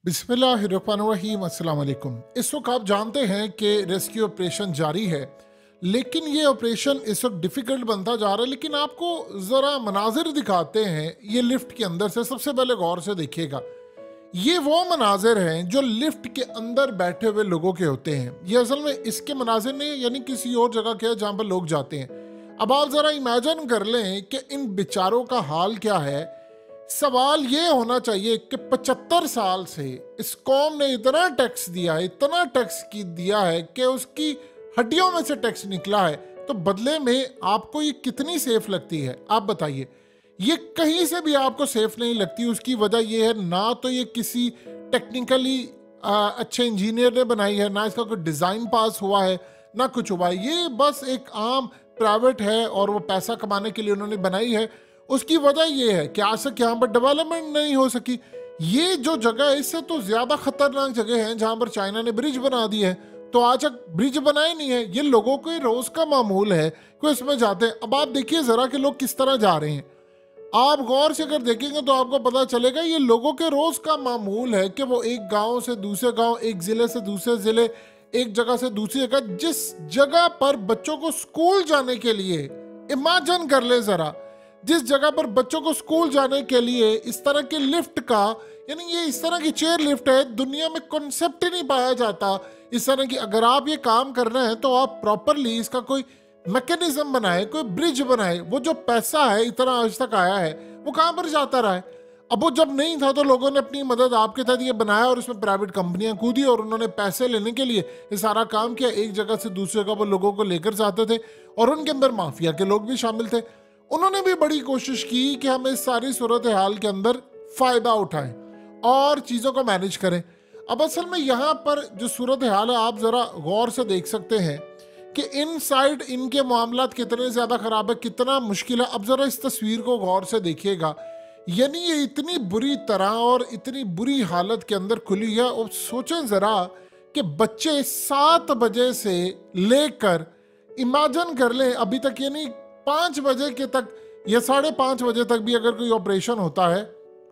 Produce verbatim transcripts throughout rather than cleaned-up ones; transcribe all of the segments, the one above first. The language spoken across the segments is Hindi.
बिस्मिल्लाहिर्रहमानिर्रहीम, अस्सलाम वालेकुम। इस वक्त आप जानते हैं कि रेस्क्यू ऑपरेशन जारी है, लेकिन ये ऑपरेशन इस वक्त डिफ़िकल्ट बनता जा रहा है। लेकिन आपको ज़रा मनाजिर दिखाते हैं ये लिफ्ट के अंदर से। सबसे पहले गौर से देखिएगा, ये वो मनाजिर हैं जो लिफ्ट के अंदर बैठे हुए लोगों के होते हैं। ये असल में इसके मनाजिर नहीं, यानी किसी और जगह के जहाँ पर लोग जाते हैं। अब आप ज़रा इमेजिन कर लें कि इन बेचारों का हाल क्या है। सवाल ये होना चाहिए कि पचहत्तर साल से इस कौम ने इतना टैक्स दिया है, इतना टैक्स की दिया है कि उसकी हड्डियों में से टैक्स निकला है, तो बदले में आपको ये कितनी सेफ लगती है? आप बताइए। ये कहीं से भी आपको सेफ नहीं लगती। उसकी वजह ये है, ना तो ये किसी टेक्निकली अच्छे इंजीनियर ने बनाई है, ना इसका कोई डिज़ाइन पास हुआ है, ना कुछ हुआ है। ये बस एक आम प्राइवेट है और वो पैसा कमाने के लिए उन्होंने बनाई है। उसकी वजह यह है कि आज तक यहाँ पर डेवलपमेंट नहीं हो सकी। ये जो जगह है, इससे तो ज़्यादा खतरनाक जगह है जहाँ पर चाइना ने ब्रिज बना दी है, तो आज तक ब्रिज बनाए नहीं है। ये लोगों को रोज़ का मामूल है कि इसमें जाते हैं। अब आप देखिए ज़रा कि लोग किस तरह जा रहे हैं। आप गौर से अगर देखेंगे तो आपको पता चलेगा ये लोगों के रोज़ का मामूल है कि वो एक गाँव से दूसरे गाँव, एक ज़िले से दूसरे ज़िले, एक जगह से दूसरी जगह, जिस जगह पर बच्चों को स्कूल जाने के लिए, इमेजिन कर ले ज़रा, जिस जगह पर बच्चों को स्कूल जाने के लिए इस तरह के लिफ्ट का, यानी ये इस तरह की चेयर लिफ्ट है, दुनिया में कॉन्सेप्ट ही नहीं पाया जाता इस तरह की। अगर आप ये काम करना है तो आप प्रॉपरली इसका कोई मैकेनिज्म बनाए, कोई ब्रिज बनाए। वो जो पैसा है इतना आज तक आया है, वो कहाँ पर जाता रहा है? अब वो जब नहीं था तो लोगों ने अपनी मदद आपके तहत ये बनाया और इसमें प्राइवेट कंपनियां कूदी और उन्होंने पैसे लेने के लिए ये सारा काम किया। एक जगह से दूसरी जगह पर लोगों को लेकर जाते थे और उनके अंदर माफिया के लोग भी शामिल थे। उन्होंने भी बड़ी कोशिश की कि हम इस सारी सूरत हाल के अंदर फ़ायदा उठाएं और चीज़ों को मैनेज करें। अब असल में यहाँ पर जो सूरत हाल है, आप ज़रा गौर से देख सकते हैं कि इन साइड इनके मामलात कितने ज़्यादा ख़राब है, कितना मुश्किल है। अब ज़रा इस तस्वीर को गौर से देखिएगा, यानी ये इतनी बुरी तरह और इतनी बुरी हालत के अंदर खुली है। और सोचें ज़रा कि बच्चे सात बजे से लेकर, इमेजिन कर लें अभी तक, यानी पाँच बजे के तक या साढ़े पाँच बजे तक भी अगर कोई ऑपरेशन होता है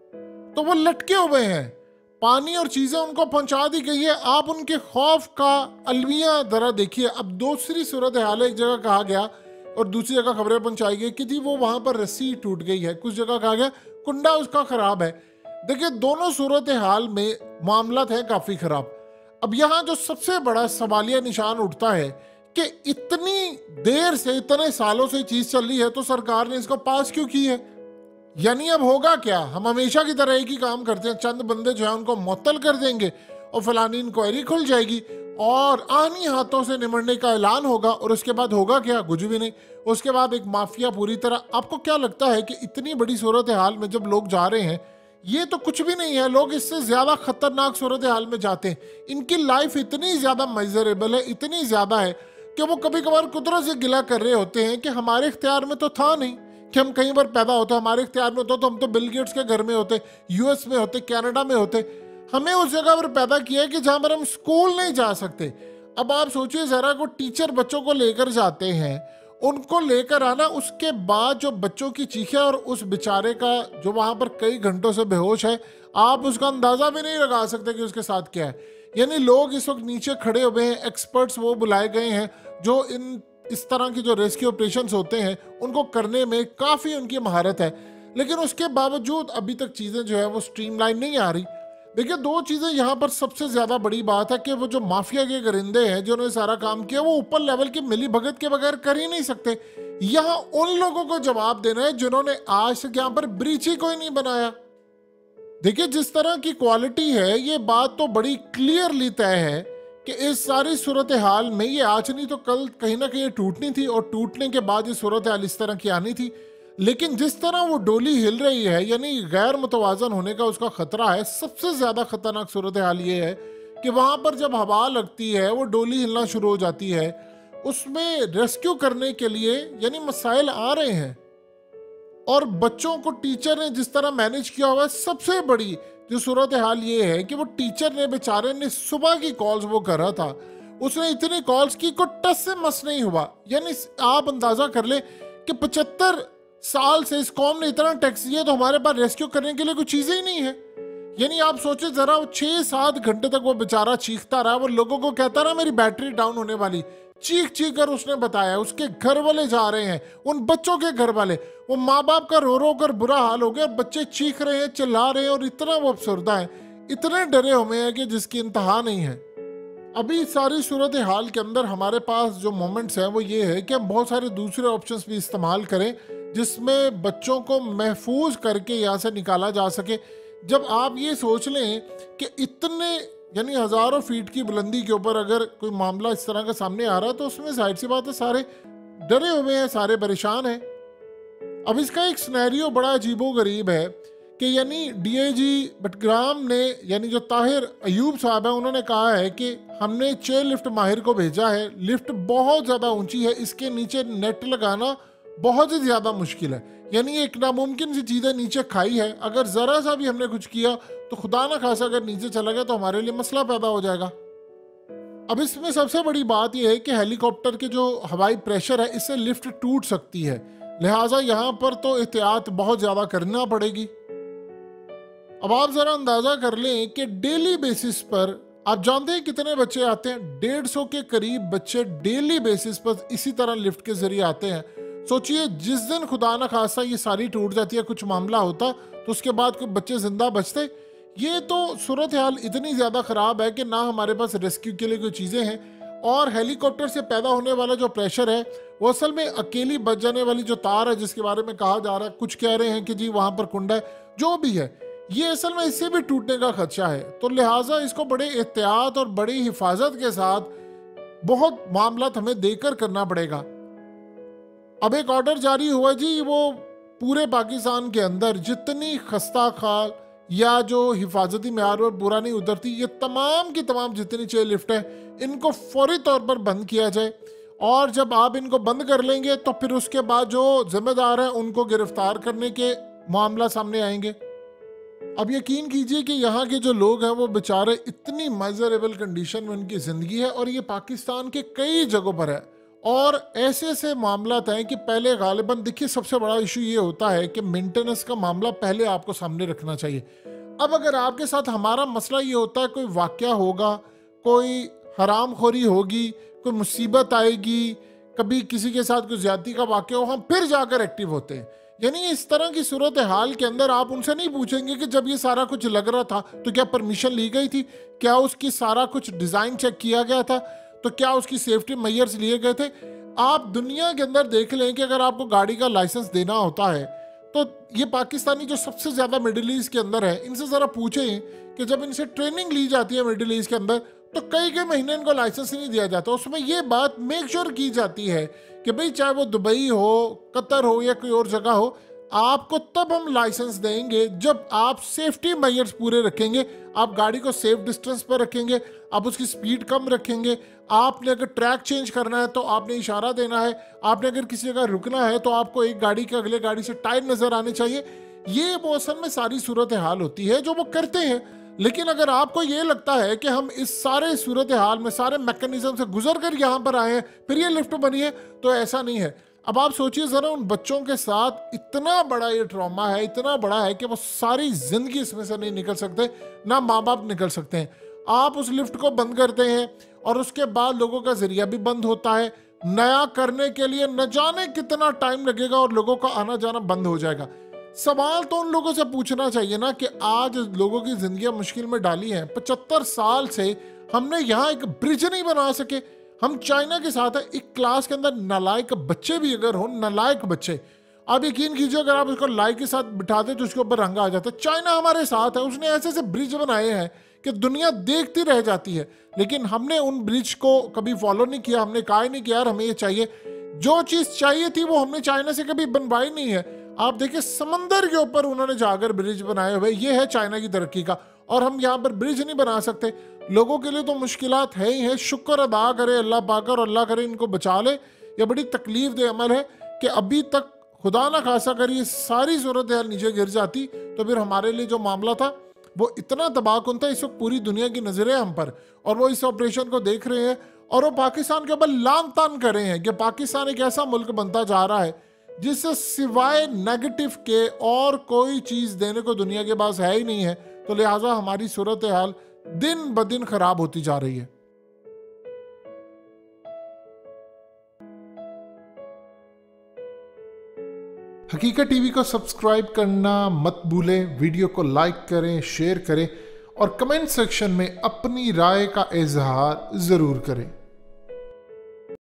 तो वो लटके हुए हैं। पानी और चीज़ें उनको पहुंचा दी गई है। आप उनके खौफ का अलविया ज़रा देखिए। अब दूसरी सूरत हाल है, एक जगह कहा गया और दूसरी जगह खबरें पहुंचाई गई कि जी वो वहाँ पर रस्सी टूट गई है, कुछ जगह कहा गया कुंडा उसका ख़राब है। देखिए, दोनों सूरत हाल में मामला है काफ़ी ख़राब। अब यहाँ जो सबसे बड़ा सवालिया निशान उठता है कि इतनी देर से, इतने सालों से चीज चल रही है तो सरकार ने इसको पास क्यों की है? यानी अब होगा क्या? हम हमेशा की तरह एक ही काम करते हैं, चंद बंदे जो है उनको मुअत्तल कर देंगे और फलानी इंक्वायरी खुल जाएगी और आनी हाथों से निमटने का ऐलान होगा और उसके बाद होगा क्या? कुछ भी नहीं। उसके बाद एक माफिया पूरी तरह। आपको क्या लगता है कि इतनी बड़ी सूरत हाल में जब लोग जा रहे हैं, ये तो कुछ भी नहीं है, लोग इससे ज्यादा खतरनाक सूरत हाल में जाते हैं। इनकी लाइफ इतनी ज्यादा मेजरेबल है, इतनी ज्यादा है कि वो कभी कभार कुदरत से गिला कर रहे होते हैं कि हमारे इख्तियार में तो था नहीं कि हम कहीं पर पैदा होते। हमारे इख्तियार में होता तो हम तो बिल गेट्स के घर में होते, यूएस में होते, कनाडा में होते। हमें उस जगह पर पैदा किया है कि जहां पर हम स्कूल नहीं जा सकते। अब आप सोचिए ज़रा, को टीचर बच्चों को लेकर जाते हैं, उनको लेकर आना, उसके बाद जो बच्चों की चीखें और उस बेचारे का जो वहाँ पर कई घंटों से बेहोश है, आप उसका अंदाज़ा भी नहीं लगा सकते कि उसके साथ क्या है। यानी लोग इस वक्त नीचे खड़े हुए हैं, एक्सपर्ट्स वो बुलाए गए हैं जो इन इस तरह की जो रेस्क्यू ऑपरेशंस होते हैं उनको करने में काफ़ी उनकी महारत है। लेकिन उसके बावजूद अभी तक चीज़ें जो है वो स्ट्रीमलाइन नहीं आ रही। देखिए, दो चीज़ें यहाँ पर सबसे ज़्यादा बड़ी बात है कि वो जो माफिया के गरिंदे हैं जिन्होंने सारा काम किया, वो ऊपर लेवल की मिली भगत के बगैर कर ही नहीं सकते। यहाँ उन लोगों को जवाब देना है जिन्होंने आज तक यहाँ पर ब्रीच ही कोई नहीं बनाया। देखिए, जिस तरह की क्वालिटी है, ये बात तो बड़ी क्लियरली तय है कि इस सारी सूरत हाल में ये आज नहीं तो कल कहीं ना कहीं टूटनी थी और टूटने के बाद ये सूरत हाल इस तरह की आनी थी। लेकिन जिस तरह वो डोली हिल रही है, यानी गैर मुतवाजन होने का उसका खतरा है। सबसे ज़्यादा खतरनाक सूरत हाल ये है कि वहाँ पर जब हवा लगती है, वो डोली हिलना शुरू हो जाती है। उसमें रेस्क्यू करने के लिए यानी मसाइल आ रहे हैं और बच्चों को टीचर ने जिस तरह मैनेज किया हुआ है। सबसे बड़ी जो सूरत हाल ये है कि वो टीचर ने, बेचारे ने, सुबह की कॉल्स वो कर रहा था, उसने इतनी कॉल्स की को टस से मस नहीं हुआ। यानी आप अंदाजा कर ले कि पचहत्तर साल से इस कौम ने इतना टैक्स दिया तो हमारे पास रेस्क्यू करने के लिए कुछ चीजें ही नहीं है। यानी आप सोचे जरा, वो छह सात घंटे तक वो बेचारा चीखता रहा, वो लोगों को कहता रहा मेरी बैटरी डाउन होने वाली, चीख चीख कर उसने बताया। उसके घर वाले जा रहे हैं, उन बच्चों के घर वाले, वो माँ बाप का रो रो कर बुरा हाल हो गया, बच्चे चीख रहे हैं, चिल्ला रहे हैं, और इतना वो अफसरदा है, इतने डरे हुए हैं कि जिसकी इंतहा नहीं है। अभी सारी सूरत हाल के अंदर हमारे पास जो मोमेंट्स हैं वो ये है कि हम बहुत सारे दूसरे ऑप्शंस भी इस्तेमाल करें जिसमें बच्चों को महफूज करके यहाँ से निकाला जा सके। जब आप ये सोच लें कि इतने यानी हज़ारों फीट की बुलंदी के ऊपर अगर कोई मामला इस तरह का सामने आ रहा है तो उसमें जाहिर सी बात है सारे डरे हुए हैं, सारे परेशान हैं। अब इसका एक सिनेरियो बड़ा अजीबो गरीब है कि यानी डीआईजी बटग्राम ने यानी जो ताहिर अयूब साहब है उन्होंने कहा है कि हमने चेयर लिफ्ट माहिर को भेजा है, लिफ्ट बहुत ज़्यादा ऊंची है, इसके नीचे नेट लगाना बहुत ही ज़्यादा मुश्किल है, यानी एक नामुमकिन सी चीज़ है, नीचे खाई है, अगर ज़रा सा भी हमने कुछ किया तो खुदा ना खासा अगर नीचे चला गया तो हमारे लिए मसला पैदा हो जाएगा। अब इसमें सबसे बड़ी बात यह है कि हेलीकॉप्टर के जो हवाई प्रेशर है इससे लिफ्ट टूट सकती है, लिहाजा यहाँ पर तो एहतियात बहुत ज़्यादा करना पड़ेगी। अब आप ज़रा अंदाज़ा कर लें कि डेली बेसिस पर आप जानते हैं कितने बच्चे आते हैं, डेढ़ सौ के करीब बच्चे डेली बेसिस पर इसी तरह लिफ्ट के जरिए आते हैं। सोचिए जिस दिन खुदा न खासा ये सारी टूट जाती है, कुछ मामला होता तो उसके बाद कुछ बच्चे जिंदा बचते। ये तो सूरत हाल इतनी ज़्यादा ख़राब है कि ना हमारे पास रेस्क्यू के लिए कोई चीज़ें हैं, और हेलीकॉप्टर से पैदा होने वाला जो प्रेशर है वो असल में अकेली बच जाने वाली जो तार है जिसके बारे में कहा जा रहा है, कुछ कह रहे हैं कि जी वहाँ पर कुंडा है, जो भी है ये असल में इससे भी टूटने का खदशा है। तो लिहाजा इसको बड़े एहतियात और बड़ी हिफाजत के साथ बहुत मामला हमें देकर करना पड़ेगा। अब एक ऑर्डर जारी हुआ जी, वो पूरे पाकिस्तान के अंदर जितनी खस्ता खाल या जो हिफाजती म्यार पर पूरा नहीं उतरती, ये तमाम की तमाम जितनी चेयर लिफ्ट है इनको फौरी तौर पर बंद किया जाए, और जब आप इनको बंद कर लेंगे तो फिर उसके बाद जो जिम्मेदार हैं उनको गिरफ्तार करने के मामला सामने आएंगे। अब यकीन कीजिए कि यहाँ के जो लोग हैं वो बेचारे इतनी मेजरेबल कंडीशन में उनकी ज़िंदगी है, और ये पाकिस्तान के कई जगहों पर है, और ऐसे ऐसे मामला हैं कि पहले गालिबन देखिए सबसे बड़ा इशू ये होता है कि मेंटेनेंस का मामला पहले आपको सामने रखना चाहिए। अब अगर आपके साथ हमारा मसला ये होता है कोई वाक़या होगा, कोई हरामखोरी होगी, कोई मुसीबत आएगी, कभी किसी के साथ कोई ज्यादती का वाक़या हो, हम फिर जाकर एक्टिव होते हैं। यानी इस तरह की सूरत हाल के अंदर आप उनसे नहीं पूछेंगे कि जब ये सारा कुछ लग रहा था तो क्या परमिशन ली गई थी, क्या उसकी सारा कुछ डिज़ाइन चेक किया गया था, तो क्या उसकी सेफ्टी मेजर्स लिए गए थे। आप दुनिया के अंदर देख लें कि अगर आपको गाड़ी का लाइसेंस देना होता है तो ये पाकिस्तानी जो सबसे ज़्यादा मिडिल ईस्ट के अंदर है इनसे ज़रा पूछें कि जब इनसे ट्रेनिंग ली जाती है मिडिल ईस्ट के अंदर तो कई कई महीने इनको लाइसेंस ही नहीं दिया जाता। उसमें ये बात मेक श्योर की जाती है कि भाई चाहे वो दुबई हो, कतर हो या कोई और जगह हो, आपको तब हम लाइसेंस देंगे जब आप सेफ्टी मेजर्स पूरे रखेंगे, आप गाड़ी को सेफ डिस्टेंस पर रखेंगे, आप उसकी स्पीड कम रखेंगे, आपने अगर ट्रैक चेंज करना है तो आपने इशारा देना है, आपने अगर किसी जगह रुकना है तो आपको एक गाड़ी के अगले गाड़ी से टायर नजर आने चाहिए। ये वो असल में सारी सूरत हाल होती है जो वो करते हैं। लेकिन अगर आपको ये लगता है कि हम इस सारे सूरत हाल में सारे मैकेनिज्म से गुजर कर यहाँ पर आए हैं फिर ये लिफ्ट बनी है, तो ऐसा नहीं है। अब आप सोचिए ज़रा उन बच्चों के साथ इतना बड़ा ये ट्रॉमा है, इतना बड़ा है कि वो सारी ज़िंदगी इसमें से नहीं निकल सकते, ना माँ बाप निकल सकते हैं। आप उस लिफ्ट को बंद करते हैं और उसके बाद लोगों का जरिया भी बंद होता है, नया करने के लिए न जाने कितना टाइम लगेगा और लोगों का आना जाना बंद हो जाएगा। सवाल तो उन लोगों से पूछना चाहिए ना कि आज लोगों की जिंदगियां मुश्किल में डाली हैं, पचहत्तर साल से हमने यहाँ एक ब्रिज नहीं बना सके। हम चाइना के साथ है, एक क्लास के अंदर नालायक बच्चे भी अगर हो, नालायक बच्चे, आप यकीन कीजिए अगर आप उसको लाई के साथ बिठा दे तो उसके ऊपर रंगा आ जाता है। चाइना हमारे साथ है, उसने ऐसे ऐसे ब्रिज बनाए हैं कि दुनिया देखती रह जाती है, लेकिन हमने उन ब्रिज को कभी फॉलो नहीं किया। हमने कहा ही नहीं कि यार हमें ये चाहिए, जो चीज़ चाहिए थी वो हमने चाइना से कभी बनवाई नहीं है। आप देखिए समंदर के ऊपर उन्होंने जाकर ब्रिज बनाए हुए, ये है चाइना की तरक्की का, और हम यहाँ पर ब्रिज नहीं बना सकते। लोगों के लिए तो मुश्किलात है ही है, शुक्र अदा करे अल्लाह पाकर, और अल्लाह करे इनको बचा ले। ये बड़ी तकलीफ दे अमल है कि अभी तक खुदा ना खासा कर ये सारी सूरत हाल नीचे गिर जाती तो फिर हमारे लिए जो मामला था वो इतना तबाहकुन था। इस वक्त पूरी दुनिया की नजरें हम पर, और वो इस ऑपरेशन को देख रहे हैं और वो पाकिस्तान के ऊपर लान तान कर रहे हैं कि पाकिस्तान एक ऐसा मुल्क बनता जा रहा है जिससे सिवाय नेगेटिव के और कोई चीज़ देने को दुनिया के पास है ही नहीं है। तो लिहाजा हमारी सूरत हाल दिन ब दिन खराब होती जा रही है। हकीकत टीवी को सब्सक्राइब करना मत भूलें, वीडियो को लाइक करें, शेयर करें और कमेंट सेक्शन में अपनी राय का इजहार जरूर करें।